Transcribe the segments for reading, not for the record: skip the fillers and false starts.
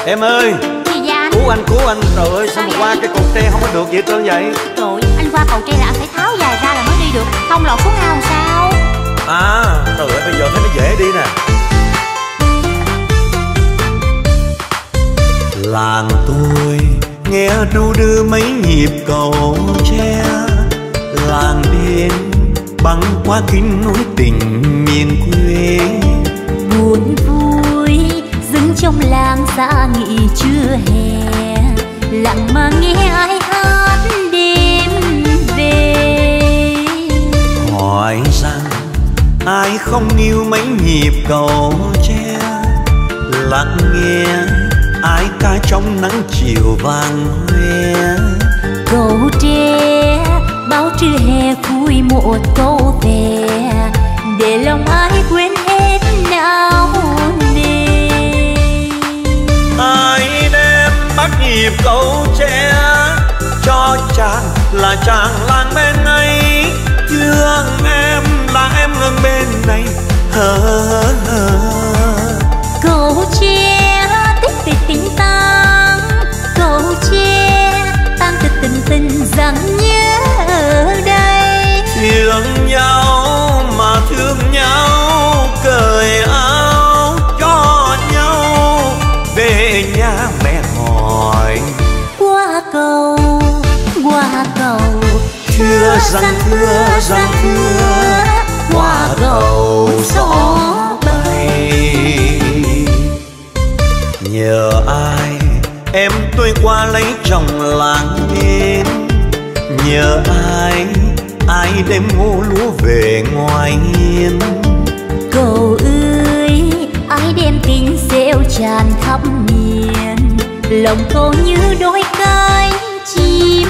Em ơi. Gì vậy anh? Cứu anh. Trời ơi sao mà qua cái cột tre không có được vậy trơn vậy? Trời, anh qua cầu tre là anh phải tháo dài ra là mới đi được, không lọt xuống ao làm sao? À, trời ơi bây giờ thấy nó dễ đi nè. Làng tôi nghe ru đưa mấy nhịp cầu tre, làng đến băng qua kín núi tình miền quê. Buồn vui dừng trong làng xa nghỉ trưa hè, lặng mà nghe ai hát đêm về. Hỏi rằng ai không yêu mấy nhịp cầu tre, lặng nghe ai ca trong nắng chiều vàng hoe. Cầu tre bao trưa hè vui một câu về, để lòng ai quên hết não nề. Ai đem bắt nhịp cầu tre cho chàng là chàng làng bên ấy, thương em là em ngừng bên này. Cầu tre tích về tình tang, cầu tre tan từ tình tình rằng nhớ ở đây. Thương nhau mà thương nhau, cởi áo cho nhau, về nhà mẹ hỏi. Qua cầu thưa rằng qua cầu gió bay. Nhờ ai em tôi qua lấy chồng làng bên, nhờ ai đem ngô lúa về ngoài hiên. Cầu ơi ai đem tình rêu tràn khắp miền, lòng cầu như đôi cánh chim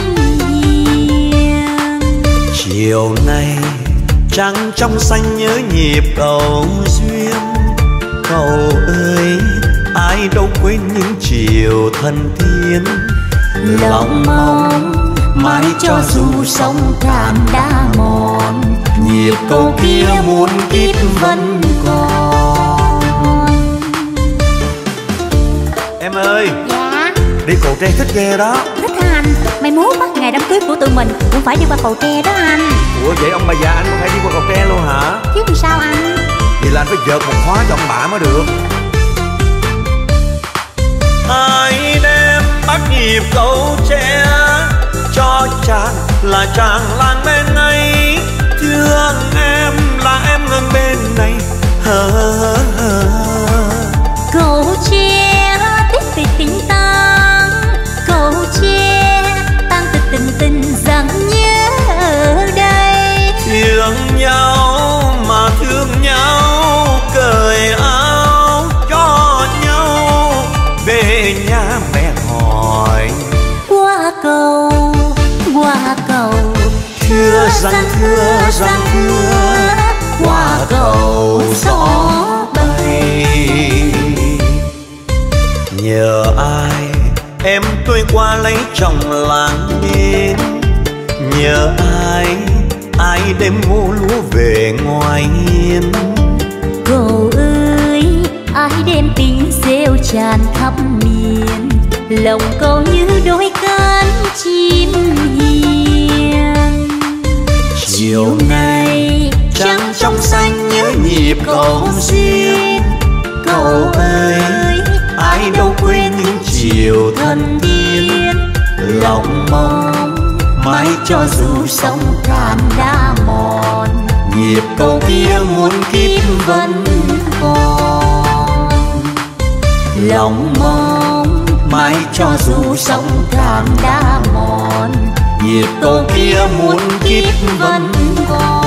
hiền. Chiều nay trăng trong xanh nhớ nhịp cầu duyên. Cầu ơi ai đâu quên những chiều thân thiên, lòng mong mãi cho dù sông cạn đã mòn, nhịp cầu kia muôn kiếp vẫn còn. Em ơi. Dạ. Đi cầu tre thích ghê đó. Thích hả anh? Mai mốt á, ngày đám cưới của tụi mình cũng phải đi qua cầu tre đó anh. Ủa vậy ông bà già anh cũng phải đi qua cầu tre luôn hả? Chứ làm sao anh? Vậy là anh phải vợt một khóa cho ông bà mới được. Ai đem bắt nhịp cầu tre cho chàng là chàng làng bên ấy, thương em là em ngừng bên này. Cầu tre tích về tình tang, cầu tre tan từ tình tình rằng nhớ ở đây. Thương nhau mà thương nhau, cởi áo cho nhau, về nhà mẹ hỏi. Qua cầu thưa rằng qua cầu gió bay. Nhờ ai em tôi qua lấy chồng làng bên, nhờ ai đem ngô lúa về ngoài hiên. Cầu ơi ai đem tình rêu tràn khắp miền, lòng cầu như đôi cánh chim hiền. Chiều nay trăng trong xanh nhớ nhịp cầu duyên. Cầu ơi ai đâu quên những chiều thân thiên, lòng mong mãi cho dù sông cạn đã mòn, nhịp cầu kia muôn kiếp vẫn còn. Lòng mong mãi cho dù sông cạn đã mòn, nhịp cầu kia muôn kiếp vẫn còn.